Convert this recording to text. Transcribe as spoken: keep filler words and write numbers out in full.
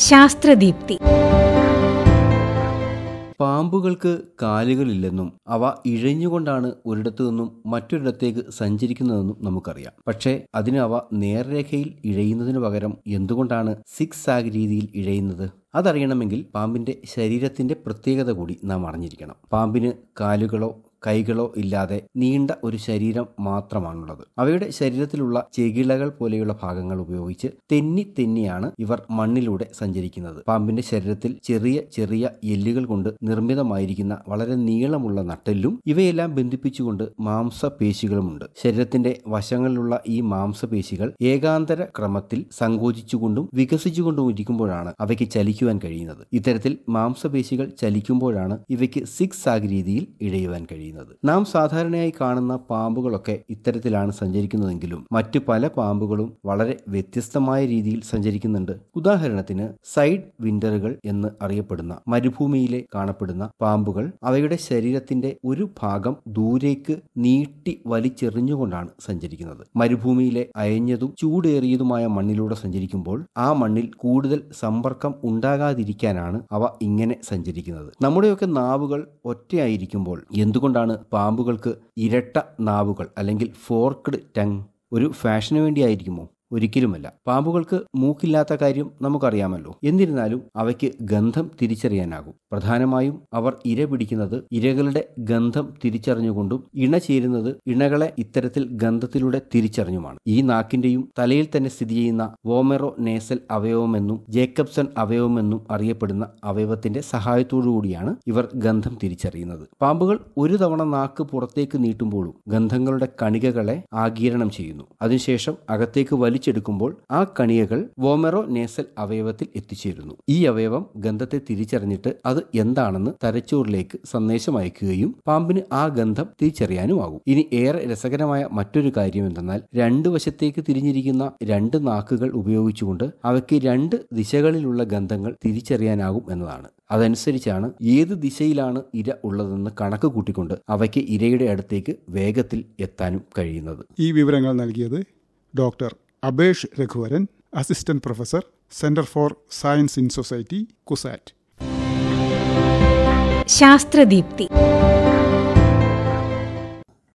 ശാസ്ത്രദീപ്തി. പാമ്പുകൾക്ക് കാലുകളില്ലെന്നും അവ ഇഴഞ്ഞുകൊണ്ടാണ് ഒരിടത്തു നിന്നും മറ്റൊരിടത്തേക്ക് സഞ്ചരിക്കുന്നതെന്നും നമുക്കറിയാം. പക്ഷേ അതിന് അവ നേർരേഖയിൽ ഇഴയുന്നതിനു പകരം എന്തുകൊണ്ടാണ് സിക്സ് ആഗ് രീതിയിൽ ഇഴയുന്നത്? അതറിയണമെങ്കിൽ പാമ്പിന്റെ ശരീരത്തിന്റെ പ്രത്യേകത കൂടി നാം അറിഞ്ഞിരിക്കണം. പാമ്പിന് കാലുകളോ കൈകളോ ഇല്ലാതെ നീണ്ട ഒരു ശരീരം മാത്രമാണുള്ളത്. അവയുടെ ശരീരത്തിലുള്ള ചെകിളകൾ പോലെയുള്ള ഭാഗങ്ങൾ ഉപയോഗിച്ച് തെന്നി തെന്നിയാണ് ഇവർ മണ്ണിലൂടെ സഞ്ചരിക്കുന്നത്. പാമ്പിന്റെ ശരീരത്തിൽ ചെറിയ ചെറിയ എല്ലുകൾ കൊണ്ട് നിർമ്മിതമായിരിക്കുന്ന വളരെ നീളമുള്ള നട്ടെല്ലും ഇവയെല്ലാം ബന്ധിപ്പിച്ചുകൊണ്ട് മാംസപേശികളുമുണ്ട്. ശരീരത്തിന്റെ വശങ്ങളിലുള്ള ഈ മാംസപേശികൾ ഏകാന്തര ക്രമത്തിൽ സങ്കോചിച്ചുകൊണ്ടും വികസിച്ചുകൊണ്ടും ഇരിക്കുമ്പോഴാണ് അവയ്ക്ക് ചലിക്കുവാൻ കഴിയുന്നത്. ഇത്തരത്തിൽ മാംസപേശികൾ ചലിക്കുമ്പോഴാണ് ഇവയ്ക്ക് സിക്സ് ആഗ് രീതിയിൽ ഇഴയുവാൻ കഴിയുന്നത്. നാം സാധാരണയായി കാണുന്ന പാമ്പുകളൊക്കെ ഇത്തരത്തിലാണ് സഞ്ചരിക്കുന്നതെങ്കിലും മറ്റു പല പാമ്പുകളും വളരെ വ്യത്യസ്തമായ രീതിയിൽ സഞ്ചരിക്കുന്നുണ്ട്. ഉദാഹരണത്തിന് സൈഡ് വിൻഡറുകൾ എന്ന് അറിയപ്പെടുന്ന മരുഭൂമിയിലെ കാണപ്പെടുന്ന പാമ്പുകൾ അവയുടെ ശരീരത്തിന്റെ ഒരു ഭാഗം ദൂരേക്ക് നീട്ടി വലിച്ചെറിഞ്ഞുകൊണ്ടാണ് സഞ്ചരിക്കുന്നത്. മരുഭൂമിയിലെ അയഞ്ഞതും ചൂടേറിയതുമായ മണ്ണിലൂടെ സഞ്ചരിക്കുമ്പോൾ ആ മണ്ണിൽ കൂടുതൽ സമ്പർക്കം ഉണ്ടാകാതിരിക്കാനാണ് അവ ഇങ്ങനെ സഞ്ചരിക്കുന്നത്. നമ്മുടെയൊക്കെ നാവുകൾ ഒറ്റയായിരിക്കുമ്പോൾ എന്തുകൊണ്ടാണ് പാമ്പുകൾക്ക് ഇരട്ട നാവുകൾ അല്ലെങ്കിൽ ഫോർക്ക്ഡ് ടങ്? ഒരു ഫാഷന് വേണ്ടിയായിരിക്കുമോ? ഒരിക്കലുമല്ല. പാമ്പുകൾക്ക് മൂക്കില്ലാത്ത കാര്യം നമുക്കറിയാമല്ലോ. എന്നിരുന്നാലും അവയ്ക്ക് ഗന്ധം തിരിച്ചറിയാനാകും. പ്രധാനമായും അവർ ഇര പിടിക്കുന്നത് ഇരകളുടെ ഗന്ധം തിരിച്ചറിഞ്ഞുകൊണ്ടും ഇണ ചേരുന്നത് ഇണകളെ ഇത്തരത്തിൽ ഗന്ധത്തിലൂടെ തിരിച്ചറിഞ്ഞുമാണ്. ഈ നാക്കിന്റെയും തലയിൽ തന്നെ സ്ഥിതി ചെയ്യുന്ന വോമെറോ നേസൽ അവയവമെന്നും ജേക്കബ്സൺ അവയവമെന്നും അറിയപ്പെടുന്ന അവയവത്തിന്റെ സഹായത്തോടുകൂടിയാണ് ഇവർ ഗന്ധം തിരിച്ചറിയുന്നത്. പാമ്പുകൾ ഒരു തവണ നാക്ക് പുറത്തേക്ക് നീട്ടുമ്പോഴും ഗന്ധങ്ങളുടെ കണികകളെ ആഗിരണം ചെയ്യുന്നു. അതിനുശേഷം അകത്തേക്ക് വലിച്ചു െടുക്കുമ്പോൾ ആ കണികകൾ വോമെറോ നേസൽ അവയവത്തിൽ എത്തിച്ചേരുന്നു. ഈ അവയവം ഗന്ധത്തെ തിരിച്ചറിഞ്ഞിട്ട് അത് എന്താണെന്ന് തലച്ചോറിലേക്ക് സന്ദേശം അയക്കുകയും പാമ്പിന് ആ ഗന്ധം തിരിച്ചറിയാനുമാകും. ഇനി ഏറെ രസകരമായ മറ്റൊരു കാര്യം എന്തെന്നാൽ രണ്ടു വശത്തേക്ക് തിരിഞ്ഞിരിക്കുന്ന രണ്ട് നാക്കുകൾ ഉപയോഗിച്ചുകൊണ്ട് അവയ്ക്ക് രണ്ട് ദിശകളിലുള്ള ഗന്ധങ്ങൾ തിരിച്ചറിയാനാകും എന്നതാണ്. അതനുസരിച്ചാണ് ഏത് ദിശയിലാണ് ഇര ഉള്ളതെന്ന് കണക്ക് കൂട്ടിക്കൊണ്ട് അവയ്ക്ക് ഇരയുടെ അടുത്തേക്ക് വേഗത്തിൽ എത്താനും കഴിയുന്നത്. ഈ വിവരങ്ങൾ നൽകിയത് doctor Abesh Raghuvaran, assistant professor, centre for science in society, CUSAT. ശാസ്ത്രദീപ്തി.